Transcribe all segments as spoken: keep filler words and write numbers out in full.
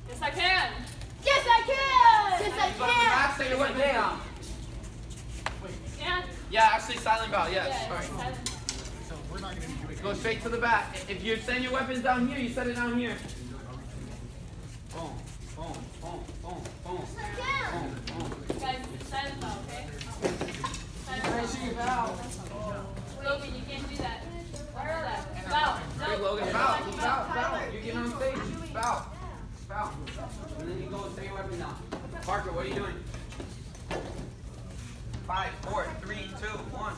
Yes, I can. Yes, I can. Yes, I But relax, say your weapon down. Yeah. Yeah, actually, silent bow. Yes. Yeah, Sorry. it's silent. So we're not going to do it. Go straight to the back. If you're setting your weapons down here, you set it down here. Boom, boom, boom, boom, boom, boom, boom. Guys, it's silent bow, okay? Silent Finishing bow. Logan, you can't do that. Don't do that. Bow. Hey, No. Logan, bow, bow, bow. You're getting on stage. Bow, bow. And then you go and set your weapon down. Parker, what are you doing? Five, four, three, two, one.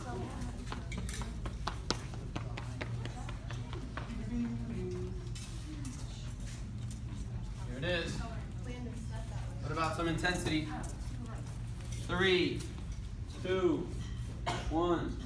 Here it is. What about some intensity? Three, two, one.